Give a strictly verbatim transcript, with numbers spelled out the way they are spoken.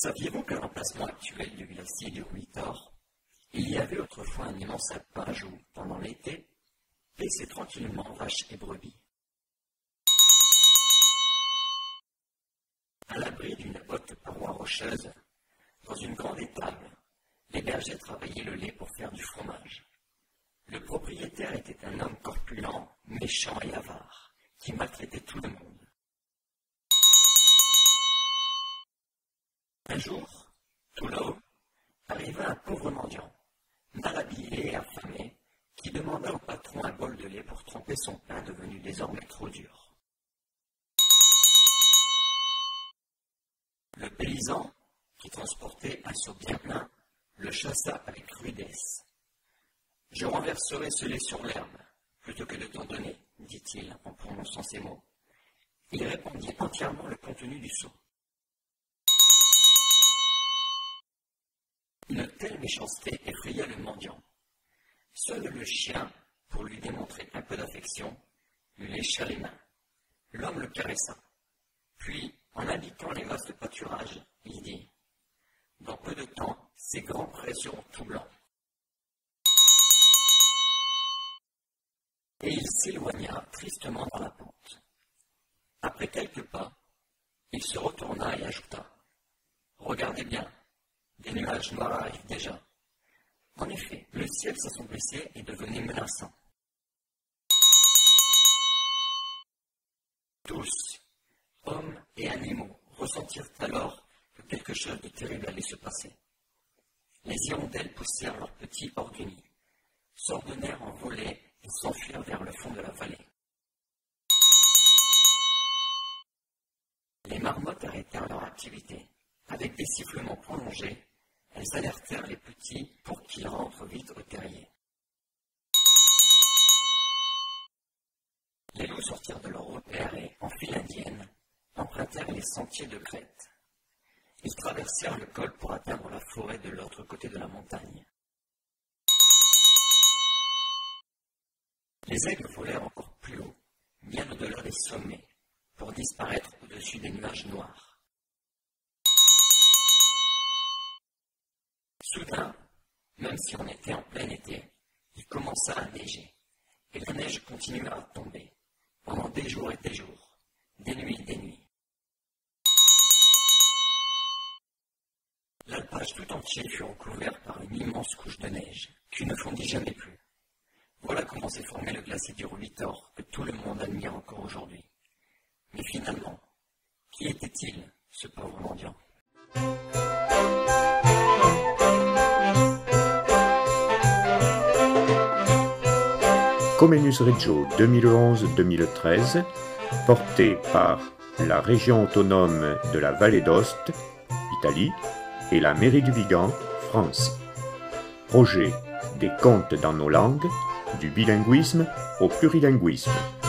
Saviez-vous qu'à l'emplacement actuel du glacier du Ruitor, il y avait autrefois un immense alpage où, pendant l'été, paissaient tranquillement vaches et brebis? À l'abri d'une haute paroi rocheuse, dans une grande étable, les bergers travaillaient le lait pour faire du fromage. Le propriétaire était un homme corpulent, méchant et avare, qui maltraitait tout le monde. Un jour, tout là-haut, arriva un pauvre mendiant, mal habillé et affamé, qui demanda au patron un bol de lait pour tremper son pain devenu désormais trop dur. Le paysan, qui transportait un seau bien plein, le chassa avec rudesse. « Je renverserai ce lait sur l'herbe, plutôt que de t'en donner, dit-il en prononçant ces mots. Il répandit entièrement le contenu du seau. Une telle méchanceté effraya le mendiant. Seul le chien, pour lui démontrer un peu d'affection, lui lécha les mains. L'homme le caressa. Puis, en indiquant les vastes pâturages, il dit « Dans peu de temps, ces grands prés seront tout blancs. » Et il s'éloigna tristement dans la pente. Après quelques pas, il se retourna et ajouta « Regardez bien, des nuages noirs arrivent déjà. » En effet, le ciel s'assombrissait et devenait menaçant. Tous, hommes et animaux, ressentirent alors que quelque chose de terrible allait se passer. Les hirondelles poussèrent leurs petits hors du nid, s'ordonnèrent en volée et s'enfuirent vers le fond de la vallée. Les marmottes arrêtèrent leur activité. Avec des sifflements prolongés, elles alertèrent les petits pour qu'ils rentrent vite au terrier. Les loups sortirent de leur repère et, en file indienne, empruntèrent les sentiers de crête. Ils traversèrent le col pour atteindre la forêt de l'autre côté de la montagne. Les aigles volèrent encore plus haut, bien au-delà des sommets, pour disparaître au-dessus des nuages noirs. Soudain, même si on était en plein été, il commença à neiger, et la neige continua à tomber, pendant des jours et des jours, des nuits et des nuits. L'alpage tout entier fut recouvert par une immense couche de neige, qui ne fondit jamais plus. Voilà comment s'est formé le glacier du Ruitor, que tout le monde admire encore aujourd'hui. Mais finalement, qui était-il, ce pauvre mendiant ? Comenius Reggio deux mille onze deux mille treize, porté par la région autonome de la Vallée d'Aoste, Italie, et la mairie du Vigan, France. Projet des contes dans nos langues, du bilinguisme au plurilinguisme.